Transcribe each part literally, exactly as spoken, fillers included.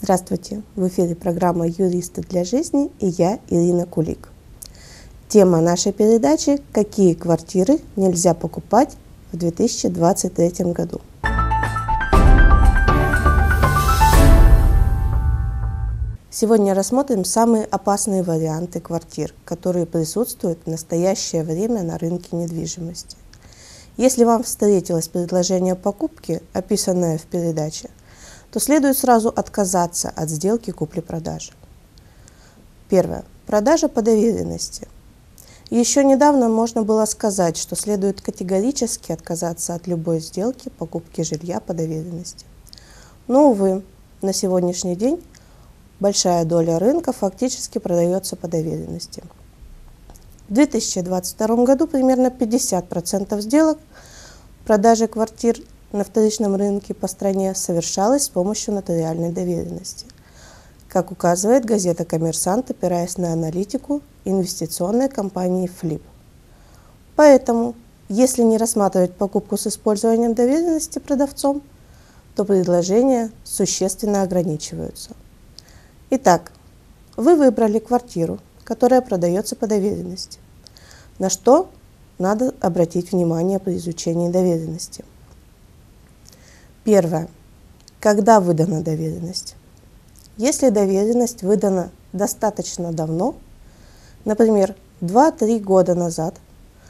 Здравствуйте! В эфире программа «Юристы для жизни» и я, Ирина Кулик. Тема нашей передачи – какие квартиры нельзя покупать в две тысячи двадцать третьем году. Сегодня рассмотрим самые опасные варианты квартир, которые присутствуют в настоящее время на рынке недвижимости. Если вам встретилось предложение покупки, описанное в передаче, то следует сразу отказаться от сделки купли-продажи. Первое. Продажа по доверенности. Еще недавно можно было сказать, что следует категорически отказаться от любой сделки покупки жилья по доверенности. Но, увы, на сегодняшний день большая доля рынка фактически продается по доверенности. В две тысячи двадцать втором году примерно пятьдесят процентов сделок продажи квартир на вторичном рынке по стране совершалось с помощью нотариальной доверенности, как указывает газета «Коммерсант», опираясь на аналитику инвестиционной компании Flip. Поэтому, если не рассматривать покупку с использованием доверенности продавцом, то предложения существенно ограничиваются. Итак, вы выбрали квартиру, которая продается по доверенности. На что надо обратить внимание при изучении доверенности? Первое. Когда выдана доверенность? Если доверенность выдана достаточно давно, например, два-три года назад,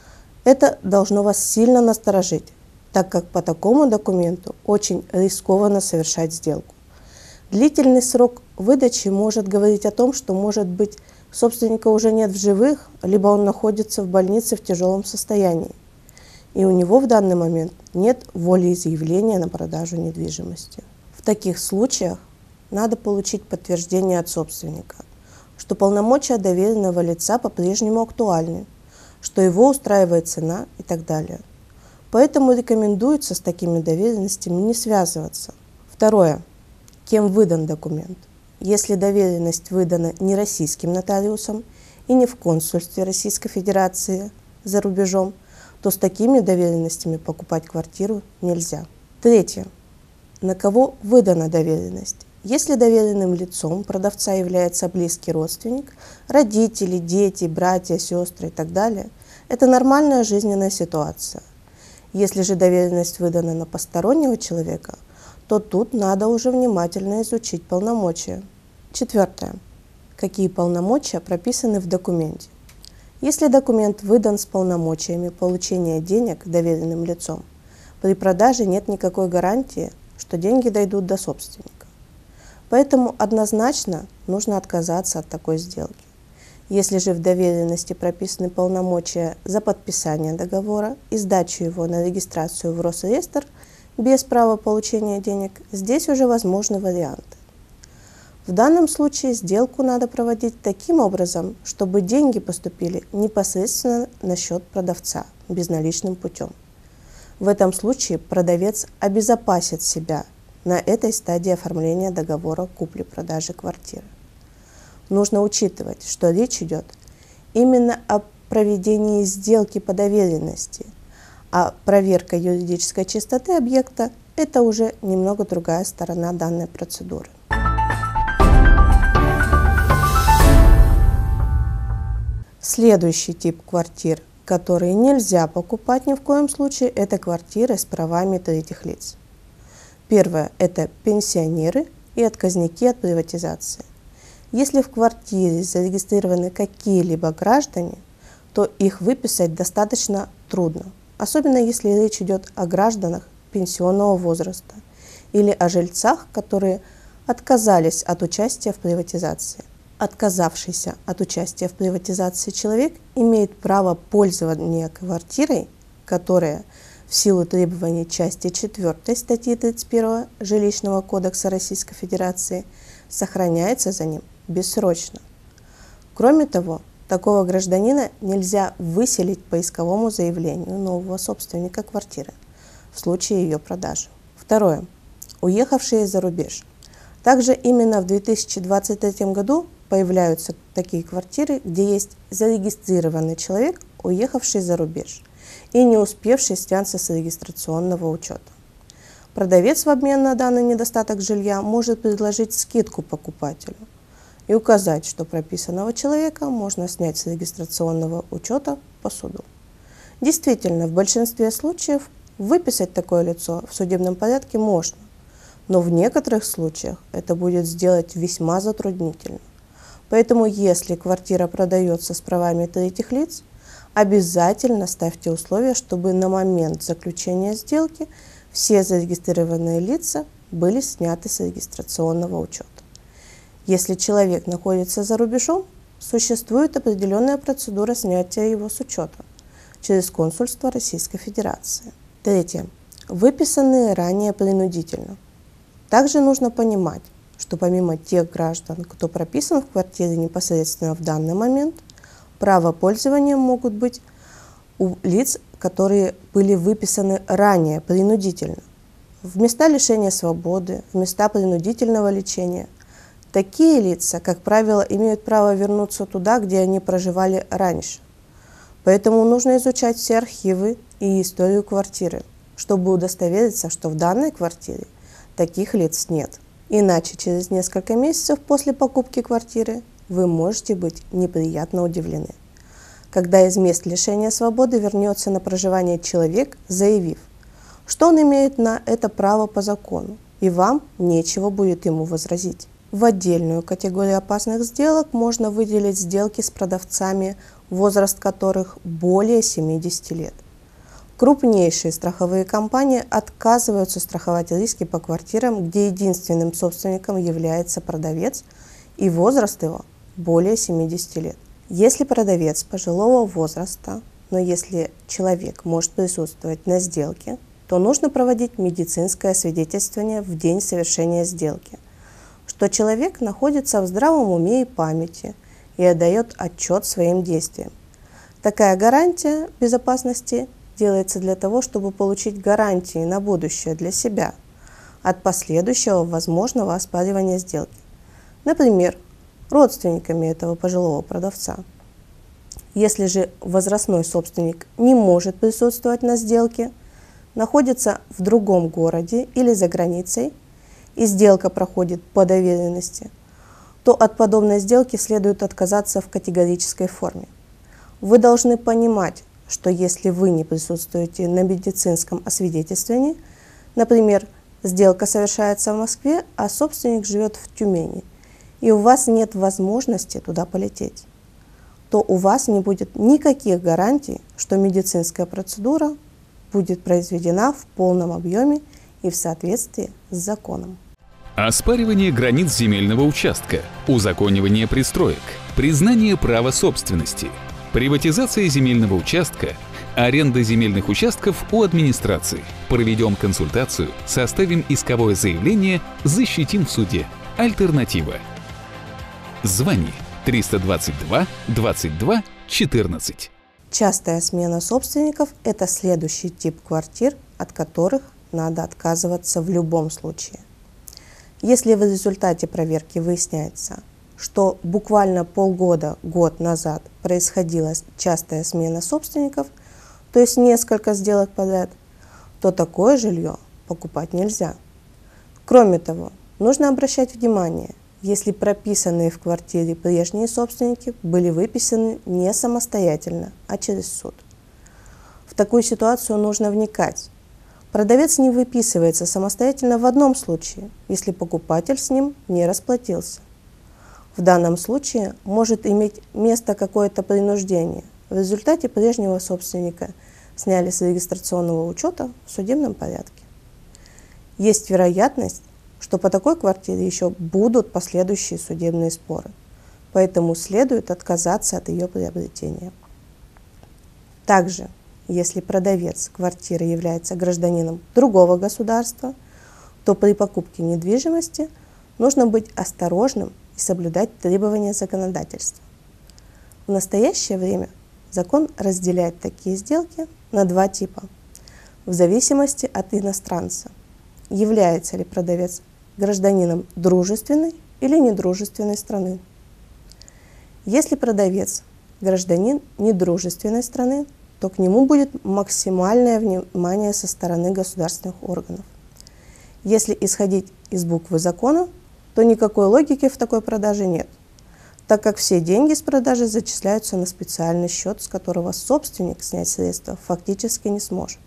это должно вас сильно насторожить, так как по такому документу очень рискованно совершать сделку. Длительный срок выдачи может говорить о том, что, может быть, собственника уже нет в живых, либо он находится в больнице в тяжелом состоянии, и у него в данный момент нет волеизъявления на продажу недвижимости. В таких случаях надо получить подтверждение от собственника, что полномочия доверенного лица по-прежнему актуальны, что его устраивает цена и так далее. Поэтому рекомендуется с такими доверенностями не связываться. Второе. Кем выдан документ? Если доверенность выдана не российским нотариусом и не в консульстве Российской Федерации за рубежом, то с такими доверенностями покупать квартиру нельзя. Третье. На кого выдана доверенность? Если доверенным лицом продавца является близкий родственник, родители, дети, братья, сестры и так далее, это нормальная жизненная ситуация. Если же доверенность выдана на постороннего человека, то тут надо уже внимательно изучить полномочия. Четвертое. Какие полномочия прописаны в документе? Если документ выдан с полномочиями получения денег доверенным лицом, при продаже нет никакой гарантии, что деньги дойдут до собственника. Поэтому однозначно нужно отказаться от такой сделки. Если же в доверенности прописаны полномочия за подписание договора и сдачу его на регистрацию в Росреестр без права получения денег, здесь уже возможны варианты. В данном случае сделку надо проводить таким образом, чтобы деньги поступили непосредственно на счет продавца безналичным путем. В этом случае продавец обезопасит себя на этой стадии оформления договора купли-продажи квартиры. Нужно учитывать, что речь идет именно о проведении сделки по доверенности, а проверка юридической чистоты объекта – это уже немного другая сторона данной процедуры. Следующий тип квартир, которые нельзя покупать ни в коем случае, это квартиры с правами третьих лиц. Первое – это пенсионеры и отказники от приватизации. Если в квартире зарегистрированы какие-либо граждане, то их выписать достаточно трудно, особенно если речь идет о гражданах пенсионного возраста или о жильцах, которые отказались от участия в приватизации. Отказавшийся от участия в приватизации человек имеет право пользования квартирой, которая в силу требований части четвёртой статьи тридцать первого Жилищного кодекса Российской Федерации сохраняется за ним бессрочно. Кроме того, такого гражданина нельзя выселить по исковому заявлению нового собственника квартиры в случае ее продажи. Второе. Уехавшие за рубеж. Также именно в две тысячи двадцать третьем году появляются такие квартиры, где есть зарегистрированный человек, уехавший за рубеж и не успевший сняться с регистрационного учета. Продавец в обмен на данный недостаток жилья может предложить скидку покупателю и указать, что прописанного человека можно снять с регистрационного учета по суду. Действительно, в большинстве случаев выписать такое лицо в судебном порядке можно, но в некоторых случаях это будет сделать весьма затруднительно. Поэтому, если квартира продается с правами третьих лиц, обязательно ставьте условия, чтобы на момент заключения сделки все зарегистрированные лица были сняты с регистрационного учета. Если человек находится за рубежом, существует определенная процедура снятия его с учета через консульство Российской Федерации. Третье. Выписанные ранее принудительно. Также нужно понимать, что помимо тех граждан, кто прописан в квартире непосредственно в данный момент, право пользования могут быть у лиц, которые были выписаны ранее принудительно, в места лишения свободы, в места принудительного лечения. Такие лица, как правило, имеют право вернуться туда, где они проживали раньше. Поэтому нужно изучать все архивы и историю квартиры, чтобы удостовериться, что в данной квартире таких лиц нет. Иначе через несколько месяцев после покупки квартиры вы можете быть неприятно удивлены, когда из мест лишения свободы вернется на проживание человек, заявив, что он имеет на это право по закону, и вам нечего будет ему возразить. В отдельную категорию опасных сделок можно выделить сделки с продавцами, возраст которых более семидесяти лет. Крупнейшие страховые компании отказываются страховать риски по квартирам, где единственным собственником является продавец и возраст его более семидесяти лет. Если продавец пожилого возраста, но если человек может присутствовать на сделке, то нужно проводить медицинское освидетельствование в день совершения сделки, что человек находится в здравом уме и памяти и отдает отчет своим действиям. Такая гарантия безопасности делается для того, чтобы получить гарантии на будущее для себя от последующего возможного оспаривания сделки. Например, родственниками этого пожилого продавца. Если же возрастной собственник не может присутствовать на сделке, находится в другом городе или за границей, и сделка проходит по доверенности, то от подобной сделки следует отказаться в категорической форме. Вы должны понимать, что если вы не присутствуете на медицинском освидетельствовании, например, сделка совершается в Москве, а собственник живет в Тюмени, и у вас нет возможности туда полететь, то у вас не будет никаких гарантий, что медицинская процедура будет произведена в полном объеме и в соответствии с законом. Оспаривание границ земельного участка, узаконивание пристроек, признание права собственности, приватизация земельного участка, аренда земельных участков у администрации. Проведем консультацию, составим исковое заявление, защитим в суде. Альтернатива. Звони триста двадцать два двадцать два четырнадцать. Частая смена собственников – это следующий тип квартир, от которых надо отказываться в любом случае. Если в результате проверки выясняется, что буквально полгода, год назад происходила частая смена собственников, то есть несколько сделок подряд, то такое жилье покупать нельзя. Кроме того, нужно обращать внимание, если прописанные в квартире прежние собственники были выписаны не самостоятельно, а через суд. В такую ситуацию нужно вникать. Продавец не выписывается самостоятельно в одном случае, если покупатель с ним не расплатился. В данном случае может иметь место какое-то принуждение. В результате прежнего собственника сняли с регистрационного учета в судебном порядке. Есть вероятность, что по такой квартире еще будут последующие судебные споры, поэтому следует отказаться от ее приобретения. Также, если продавец квартиры является гражданином другого государства, то при покупке недвижимости нужно быть осторожным и соблюдать требования законодательства. В настоящее время закон разделяет такие сделки на два типа, в зависимости от иностранца, является ли продавец гражданином дружественной или недружественной страны. Если продавец гражданин недружественной страны, то к нему будет максимальное внимание со стороны государственных органов. Если исходить из буквы закона, то никакой логики в такой продаже нет, так как все деньги с продажи зачисляются на специальный счет, с которого собственник снять средства фактически не сможет.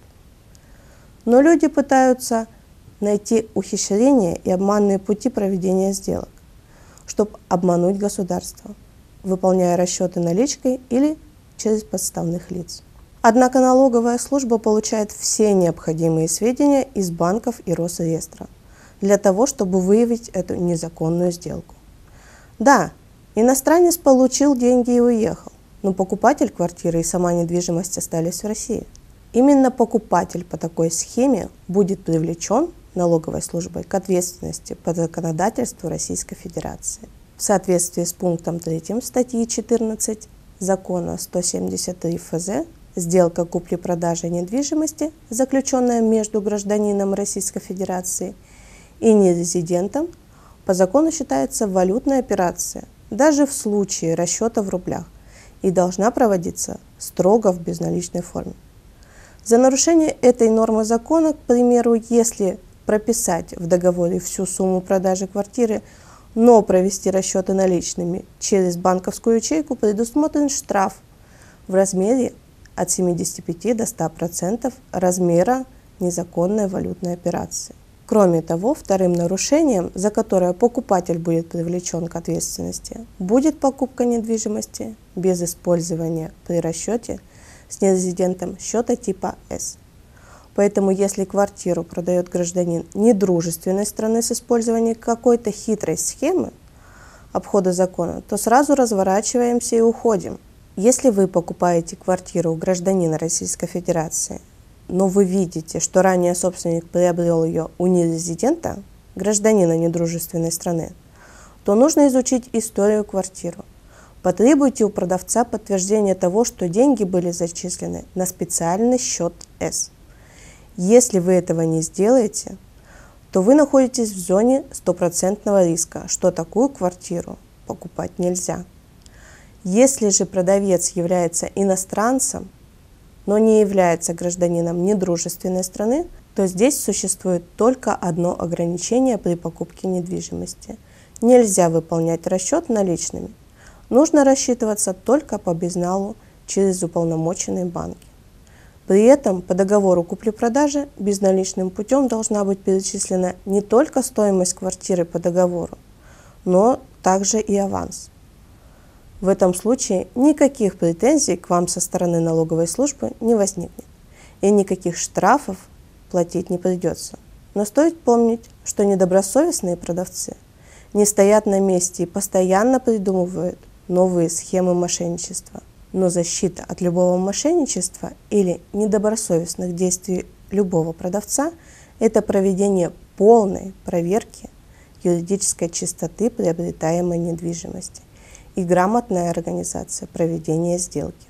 Но люди пытаются найти ухищрения и обманные пути проведения сделок, чтобы обмануть государство, выполняя расчеты наличкой или через подставных лиц. Однако налоговая служба получает все необходимые сведения из банков и Росреестра для того, чтобы выявить эту незаконную сделку. Да, иностранец получил деньги и уехал, но покупатель квартиры и сама недвижимость остались в России. Именно покупатель по такой схеме будет привлечен налоговой службой к ответственности по законодательству Российской Федерации. В соответствии с пунктом третьим статьи четырнадцать закона сто семьдесят три эф зэ сделка купли-продажи недвижимости, заключенная между гражданином Российской Федерации и нерезидентом, по закону считается валютной операцией, даже в случае расчета в рублях, и должна проводиться строго в безналичной форме. За нарушение этой нормы закона, к примеру, если прописать в договоре всю сумму продажи квартиры, но провести расчеты наличными через банковскую ячейку, предусмотрен штраф в размере от семидесяти пяти до ста процентов размера незаконной валютной операции. Кроме того, вторым нарушением, за которое покупатель будет привлечен к ответственности, будет покупка недвижимости без использования при расчете с нерезидентом счета типа С. Поэтому, если квартиру продает гражданин недружественной страны с использованием какой-то хитрой схемы обхода закона, то сразу разворачиваемся и уходим. Если вы покупаете квартиру у гражданина Российской Федерации, но вы видите, что ранее собственник приобрел ее у нерезидента, гражданина недружественной страны, то нужно изучить историю квартиры. Потребуйте у продавца подтверждения того, что деньги были зачислены на специальный счет С. Если вы этого не сделаете, то вы находитесь в зоне стопроцентного риска, что такую квартиру покупать нельзя. Если же продавец является иностранцем, но не является гражданином недружественной страны, то здесь существует только одно ограничение при покупке недвижимости. Нельзя выполнять расчет наличными. Нужно рассчитываться только по безналу через уполномоченные банки. При этом по договору купли-продажи безналичным путем должна быть перечислена не только стоимость квартиры по договору, но также и аванс. В этом случае никаких претензий к вам со стороны налоговой службы не возникнет, и никаких штрафов платить не придется. Но стоит помнить, что недобросовестные продавцы не стоят на месте и постоянно придумывают новые схемы мошенничества. Но защита от любого мошенничества или недобросовестных действий любого продавца – это проведение полной проверки юридической чистоты приобретаемой недвижимости и грамотная организация проведения сделки.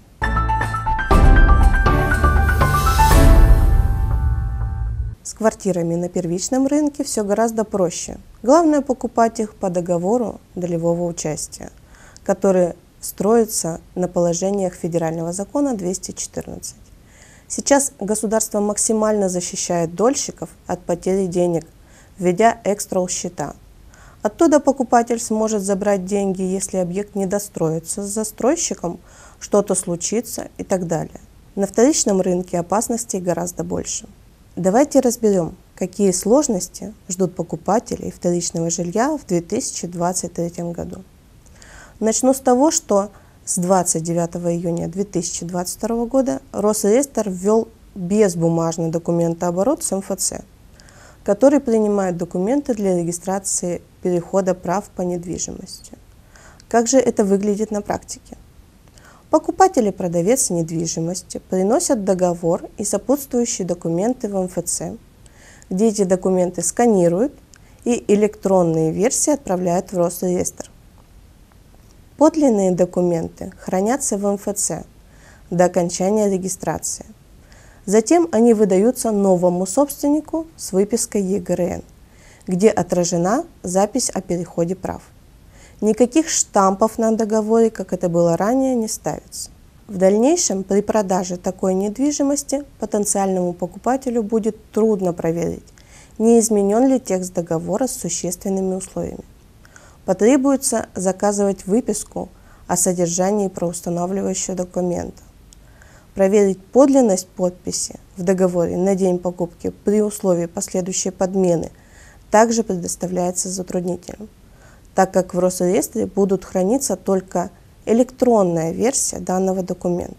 С квартирами на первичном рынке все гораздо проще. Главное покупать их по договору долевого участия, который строится на положениях федерального закона двести четырнадцать. Сейчас государство максимально защищает дольщиков от потери денег, введя экстрол-счета. Оттуда покупатель сможет забрать деньги, если объект не достроится с застройщиком, что-то случится и так далее. На вторичном рынке опасностей гораздо больше. Давайте разберем, какие сложности ждут покупателей вторичного жилья в две тысячи двадцать третьем году. Начну с того, что с двадцать девятого июня две тысячи двадцать второго года Росреестр ввел безбумажный документооборот с эм эф цэ, который принимает документы для регистрации перехода прав по недвижимости. Как же это выглядит на практике? Покупатель и продавец недвижимости приносят договор и сопутствующие документы в эм эф цэ, где эти документы сканируют и электронные версии отправляют в Росреестр. Подлинные документы хранятся в эм эф цэ до окончания регистрации. Затем они выдаются новому собственнику с выпиской е гэ эр эн, где отражена запись о переходе прав. Никаких штампов на договоре, как это было ранее, не ставится. В дальнейшем при продаже такой недвижимости потенциальному покупателю будет трудно проверить, не изменен ли текст договора с существенными условиями. Потребуется заказывать выписку о содержании правоустанавливающего документа. Проверить подлинность подписи в договоре на день покупки при условии последующей подмены также предоставляется затруднителям, так как в Росреестре будут храниться только электронная версия данного документа.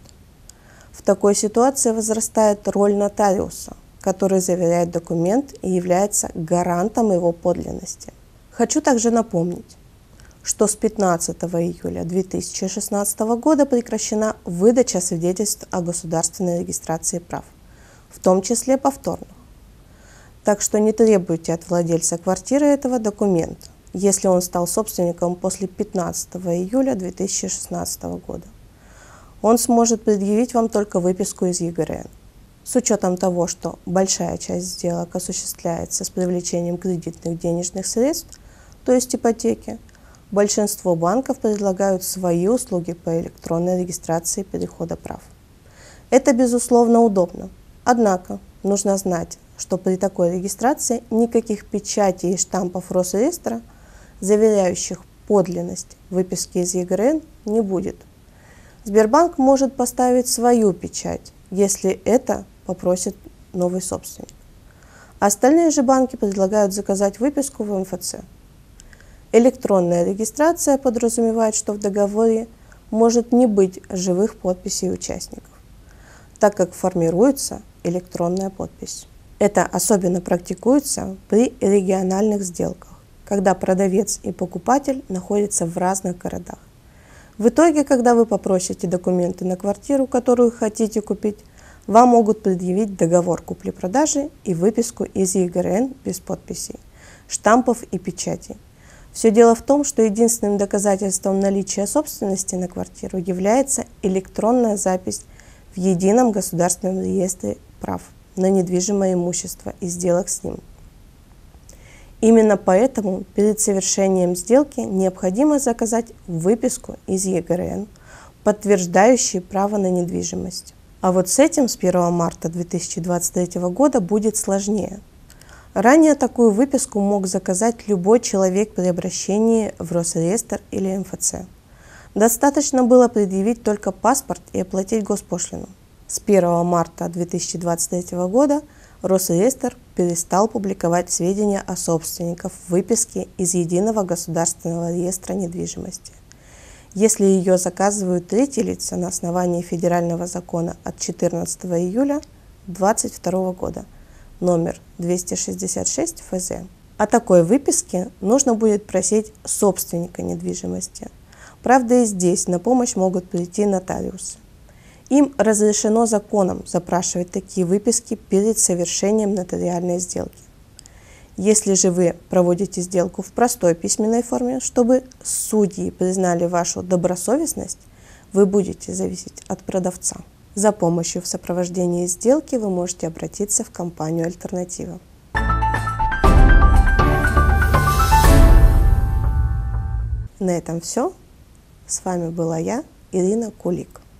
В такой ситуации возрастает роль нотариуса, который заверяет документ и является гарантом его подлинности. Хочу также напомнить, что с пятнадцатого июля две тысячи шестнадцатого года прекращена выдача свидетельств о государственной регистрации прав, в том числе повторных. Так что не требуйте от владельца квартиры этого документа, если он стал собственником после пятнадцатого июля две тысячи шестнадцатого года. Он сможет предъявить вам только выписку из ЕГРН. С учетом того, что большая часть сделок осуществляется с привлечением кредитных денежных средств, то есть ипотеки, большинство банков предлагают свои услуги по электронной регистрации перехода прав. Это, безусловно, удобно. Однако нужно знать, что при такой регистрации никаких печатей и штампов Росреестра, заверяющих подлинность выписки из ЕГРН, не будет. Сбербанк может поставить свою печать, если это попросит новый собственник. Остальные же банки предлагают заказать выписку в эм эф цэ. Электронная регистрация подразумевает, что в договоре может не быть живых подписей участников, так как формируется электронная подпись. Это особенно практикуется при региональных сделках, когда продавец и покупатель находятся в разных городах. В итоге, когда вы попросите документы на квартиру, которую хотите купить, вам могут предъявить договор купли-продажи и выписку из ЕГРН без подписей, штампов и печатей. Все дело в том, что единственным доказательством наличия собственности на квартиру является электронная запись в Едином государственном реестре прав на недвижимое имущество и сделок с ним. Именно поэтому перед совершением сделки необходимо заказать выписку из ЕГРН, подтверждающую право на недвижимость. А вот с этим с первого марта две тысячи двадцать третьего года будет сложнее. Ранее такую выписку мог заказать любой человек при обращении в Росреестр или эм эф цэ. Достаточно было предъявить только паспорт и оплатить госпошлину. С первого марта две тысячи двадцать третьего года Росреестр перестал публиковать сведения о собственниках выписки из Единого государственного реестра недвижимости. Если ее заказывают третьи лица на основании федерального закона от четырнадцатого июля две тысячи двадцать второго года, номер двести шестьдесят шесть эф зэ. О такой выписке нужно будет просить собственника недвижимости. Правда, и здесь на помощь могут прийти нотариусы. Им разрешено законом запрашивать такие выписки перед совершением нотариальной сделки. Если же вы проводите сделку в простой письменной форме, чтобы судьи признали вашу добросовестность, вы будете зависеть от продавца. За помощью в сопровождении сделки вы можете обратиться в компанию «Альтернатива». На этом все. С вами была я, Ирина Кулик.